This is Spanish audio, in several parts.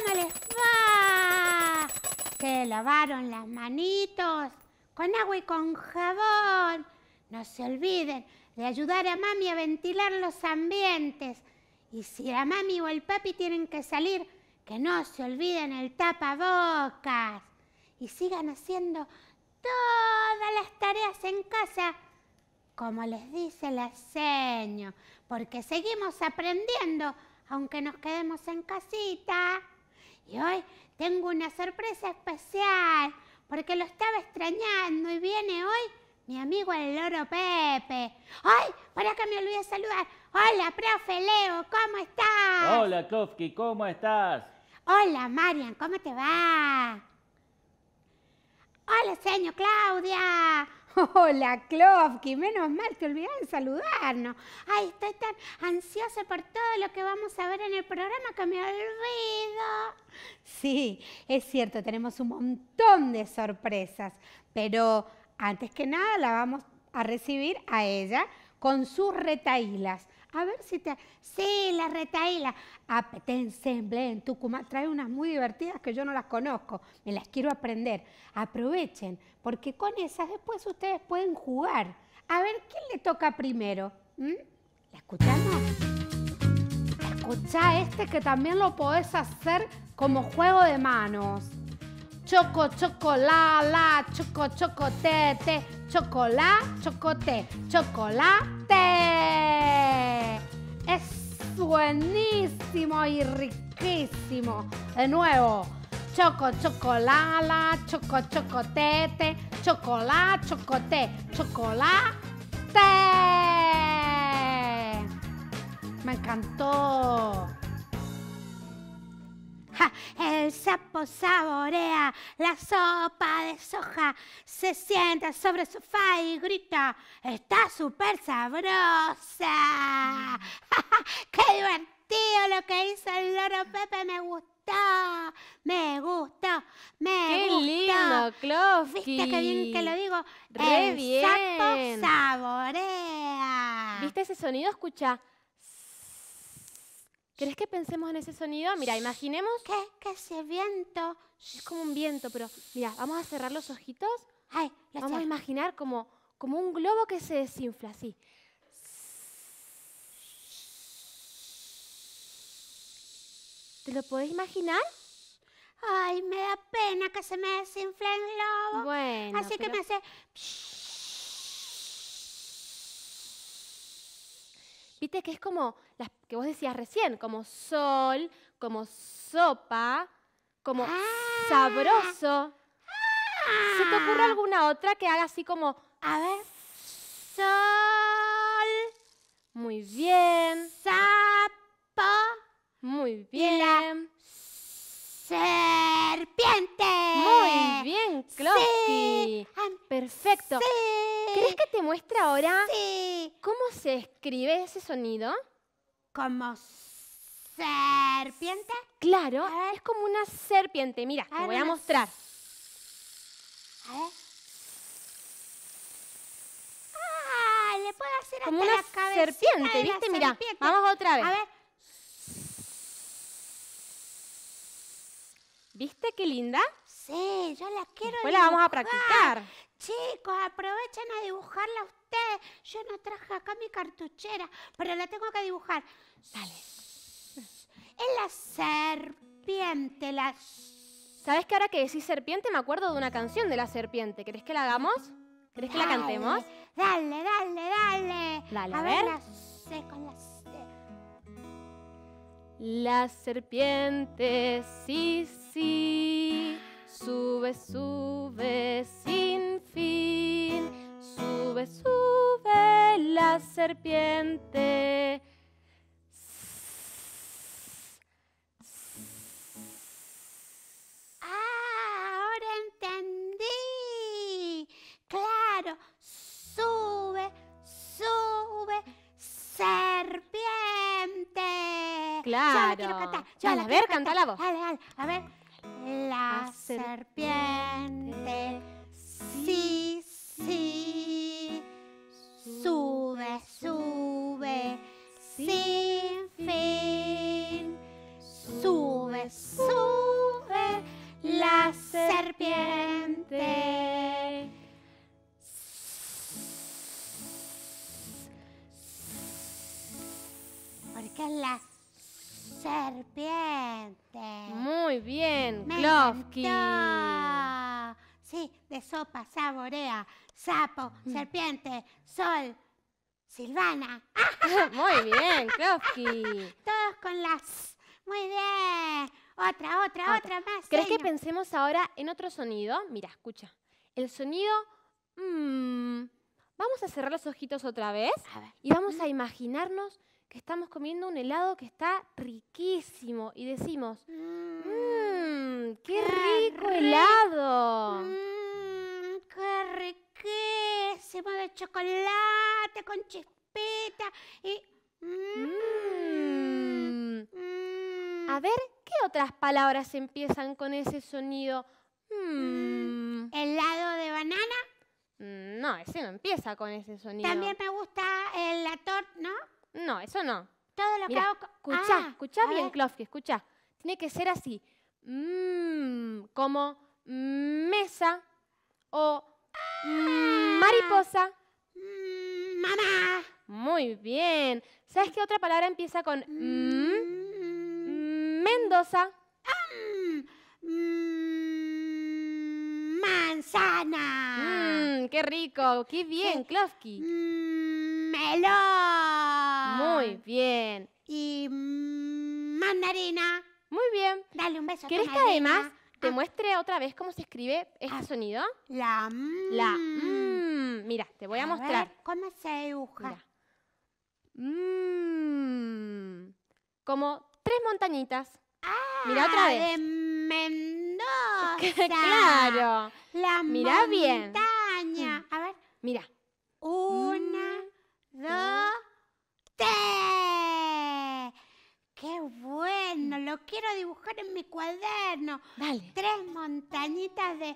¿Cómo les va? ¿Se lavaron las manitos? Con agua y con jabón. No se olviden de ayudar a mami a ventilar los ambientes. Y si la mami o el papi tienen que salir, que no se olviden el tapabocas. Y sigan haciendo todas las tareas en casa, como les dice la seño, porque seguimos aprendiendo, aunque nos quedemos en casita. Y hoy tengo una sorpresa especial, porque lo estaba extrañando y viene hoy mi amigo el loro Pepe. ¡Ay! Para que me olvidé de saludar. Hola, profe Leo, ¿cómo estás? Hola, Klofki, ¿cómo estás? Hola, Marian, ¿cómo te va? Hola, señor Claudia. Hola, Klofki, menos mal, te olvidé de saludarnos. Ay, estoy tan ansiosa por todo lo que vamos a ver en el programa que me olvido. Sí, es cierto, tenemos un montón de sorpresas, pero antes que nada la vamos a recibir a ella con sus retahílas. A ver si te... Sí, las retahílas. Apetense en Tucumán. Trae unas muy divertidas que yo no las conozco. Me las quiero aprender. Aprovechen, porque con esas después ustedes pueden jugar. A ver, ¿quién le toca primero? ¿La escuchamos? Escuchá este que también lo podés hacer como juego de manos. Choco, chocolala, choco, chocotete, chocolá, chocote, chocolate. Es buenísimo y riquísimo. De nuevo. Choco, chocolala, choco, chocotete, chocolá, chocote, chocolate. Me encantó. ¡Ja! El sapo saborea la sopa de soja, se sienta sobre el sofá y grita, ¡está súper sabrosa! ¡Ja, ja! ¡Qué divertido lo que hizo el loro Pepe! Me gustó, me gustó, me gustó. ¡Qué lindo, Klofki! ¿Viste qué bien que lo digo? ¡Re el bien! Sapo saborea. ¿Viste ese sonido? Escucha. ¿Querés que pensemos en ese sonido? Mira, imaginemos... ¿Qué ese viento? Es como un viento, pero mira, vamos a cerrar los ojitos. Ay, Vamos a imaginar como un globo que se desinfla, así. ¿Te lo podés imaginar? Ay, me da pena que se me desinfle el globo. Bueno, así que pero... me hace... Viste que es como las que vos decías recién, como sol, como sopa, como sabroso. ¿Se te ocurre alguna otra que haga así como... A ver. Sol. Muy bien. Sapo. Muy bien. Serpiente. Muy bien, Klofki. Sí. Perfecto. Sí. ¿Querés que te muestre ahora Sí. cómo se escribe ese sonido? ¿Como serpiente? Claro, es como una serpiente. Mira, te voy a mostrar. A ver. Ah, le puedo hacer Como hasta una la cabecita serpiente, de la ¿viste? Mira, serpiente. vamos otra vez. A ver. ¿Viste qué linda? Sí, yo la quiero Después dibujar. la vamos a practicar. Chicos, aprovechen a dibujarla ustedes. Yo no traje acá mi cartuchera, pero la tengo que dibujar. Dale. Es la serpiente, la... ¿Sabes que ahora que decís serpiente me acuerdo de una canción de la serpiente? ¿Querés que la hagamos? ¿Querés que la cantemos? Dale, dale, dale. Dale, a ver. la C con la C. La serpiente, sí, sí, sube, sube sin fin. Sube, sube la serpiente. Ahora entendí. Claro, sube, sube, serpiente. Claro. Yo la quiero cantar. Dale, a ver, canta la voz. Dale, dale. A ver. La serpiente, sí, sí, sube, sube, sin fin. Sube, sube. que es la serpiente. Muy bien, Me Klofki. encantó. Sí, de sopa, saborea, sapo, serpiente, sol, Silvana. Muy bien, Klofki. Todos con las... Muy bien. Otra más. ¿Crees que señor. pensemos ahora en otro sonido? Mira, escucha. El sonido... Vamos a cerrar los ojitos otra vez A ver. y vamos a imaginarnos que estamos comiendo un helado que está riquísimo y decimos, ¡qué Qué rico rico. helado! Qué riquísimo de chocolate con chispita y... A ver, ¿qué otras palabras empiezan con ese sonido? helado de banana. No, ese no empieza con ese sonido. También me gusta el torta, ¿no? No, eso no. Todo lo que Mira, hago... escucha a bien, ver. Klofki, escucha. Tiene que ser así. Como mesa o mariposa. Mamá. Muy bien. ¿Sabes qué otra palabra empieza con Mendoza? Manzana. ¡Qué rico! ¡Qué bien, Klofki! Melón. Muy bien. Y mandarina. Muy bien. Dale un beso a tu ¿Querés que madrina. además te muestre otra vez cómo se escribe este sonido? La La Mira, te voy a mostrar. ver, ¿cómo se dibuja? Mira. Como 3 montañitas. Mira otra vez. De Mendoza. Claro. La Mirá bien. montaña. A ver. Mira. 1, 2, 3. ¡Qué bueno! Lo quiero dibujar en mi cuaderno. Dale. 3 montañitas de...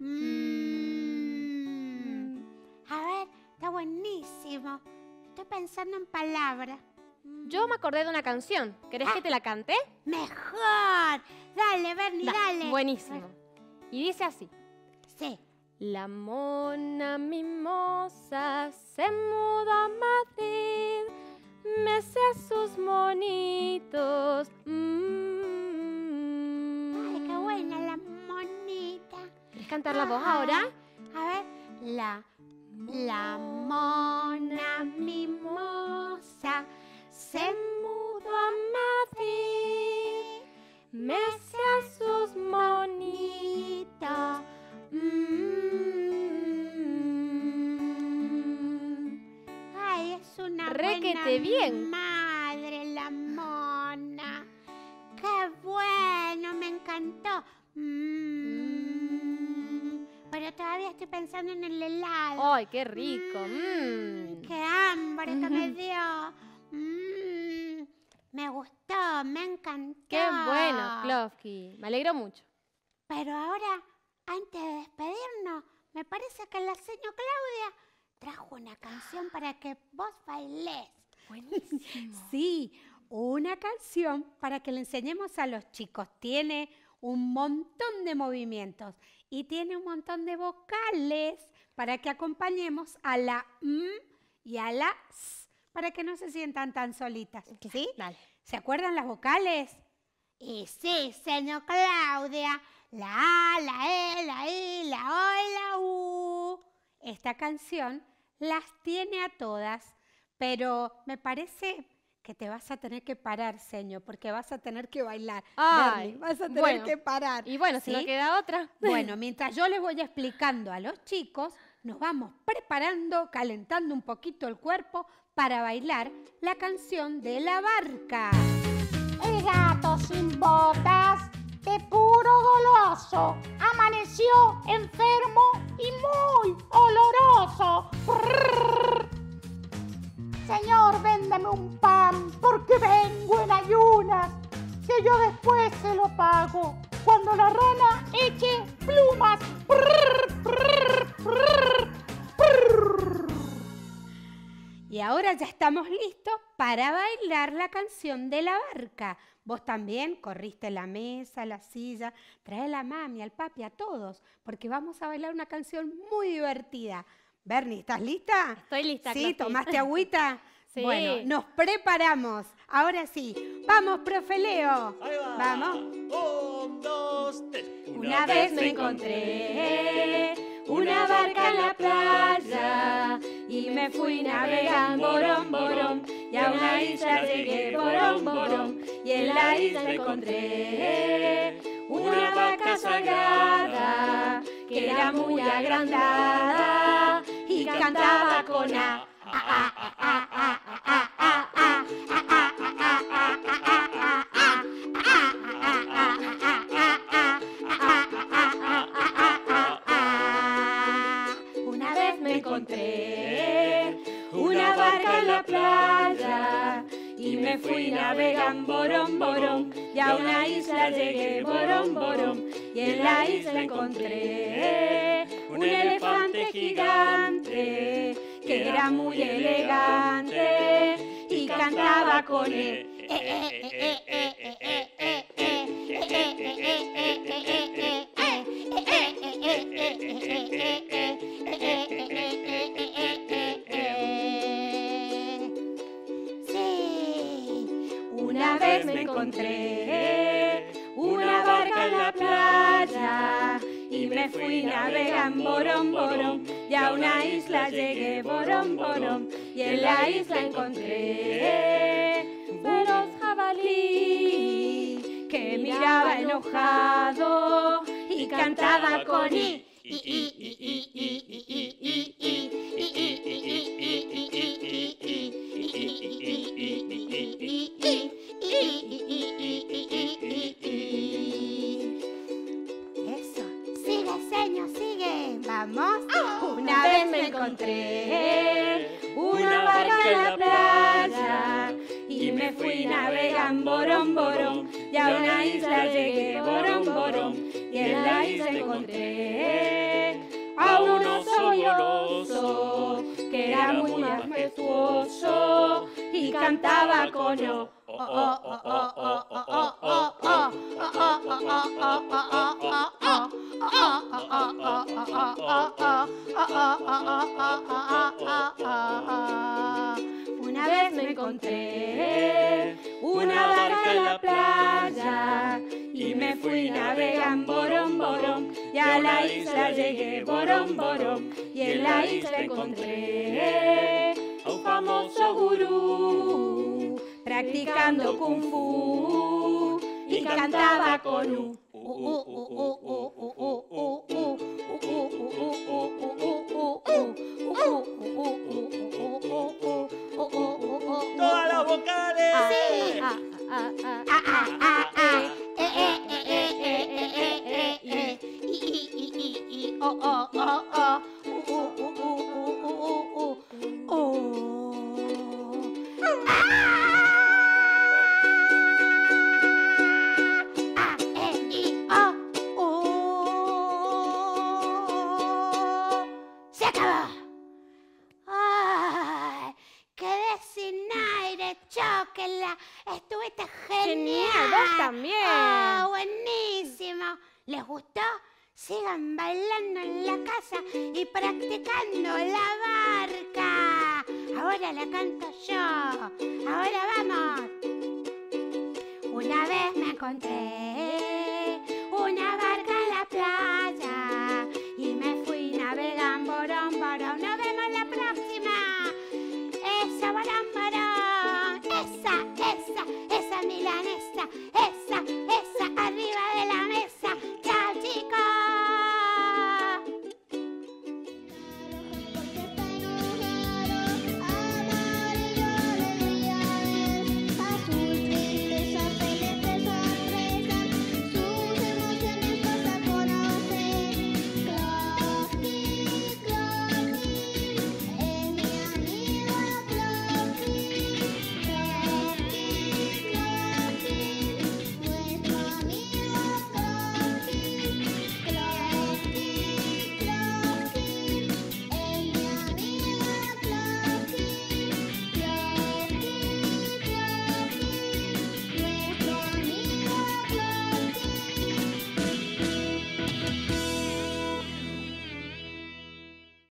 A ver, está buenísimo. Estoy pensando en palabras. Yo me acordé de una canción. ¿Querés que te la cante? ¡Mejor! Dale, Bernie, dale. Buenísimo. Y dice así. Sí. La mona mimosa se mudó a Madrid, mece a sus monitos. Ay, qué buena la monita. ¿Querés cantar la voz ahora? A ver. La mona mimosa se mudó a Madrid, Mece a sus monitos. Ay, es una Requete buena bien. madre la mona. Qué bueno, me encantó. Pero todavía estoy pensando en el helado. ¡Ay, qué rico! ¡Qué hambre que me dio! Me gustó, me encantó. ¡Qué bueno, Klofki! Me alegro mucho. Pero ahora, antes de despedirnos, me parece que la señora Claudia trajo una canción para que vos bailés. Buenísimo. Sí, una canción para que le enseñemos a los chicos. Tiene un montón de movimientos y tiene un montón de vocales para que acompañemos a la M y a la S, para que no se sientan tan solitas. ¿Sí? Dale. ¿Se acuerdan las vocales? Y sí, señor Claudia, la A, la E, la I, la O y la U. Esta canción las tiene a todas, pero me parece que te vas a tener que parar, señor, porque vas a tener que bailar. Ay, Bernie, vas a tener bueno. que parar. Y bueno, si no ¿sí? queda otra. Bueno, mientras yo les voy explicando a los chicos, nos vamos preparando, calentando un poquito el cuerpo para bailar la canción de la barca. El gato sin botas, de puro goloso, amaneció enfermo y muy oloroso. Prrr. Señor, véndame un pan, porque vengo en ayunas, que yo después se lo pago cuando la rana eche plumas. Prrr, prrr, prrr, prrr. Y ahora ya estamos listos para bailar la canción de la barca. Vos también corriste la mesa, la silla, trae a la mami, al papi, a todos, porque vamos a bailar una canción muy divertida. Bernie, ¿estás lista? Estoy lista, ¿Sí? Klofki. ¿Tomaste agüita? Sí. Bueno, nos preparamos. Ahora sí. Vamos, profe Leo. Ahí va. Vamos. 1, 2, 3. Una vez me encontré una barca en la playa y me fui navegando borom, borom, y a una isla llegué borom, borom, y en la isla encontré una vaca sagrada que era muy agrandada y cantaba con Una vez me encontré una barca en la playa y me fui navegando borom, borom, y a una isla llegué borom, borom, y en la isla encontré un elefante gigante que era muy elegante y cantaba con él. Una vez me encontré una barca en la playa y me fui navegando borom, borom, y a una isla llegué borom, borom, y en la isla encontré un feroz jabalí que miraba enojado y cantaba con Eso. Sigue, señor, sigue. Vamos. Una vez me encontré una barca en la playa y me fui navegando borom, borom, y a una isla llegué borom, borom, y en la isla encontré a un oso goloso que era muy majestuoso y cantaba con Una vez me encontré una barca en la playa y me fui navegando borom, borom, y a la isla llegué borom, borom, y en la isla encontré a un famoso gurú practicando kung fu y cantaba con Todas las vocales. Sí. ¡Se acabó! ¡Ay! Quedé sin aire, chóquenla. Estuviste genial. Genial, vos también. ¡Ah, buenísimo! ¿Les gustó? Sigan bailando en la casa y practicando la barca. Ahora la canto yo. Ahora vamos. Una vez me encontré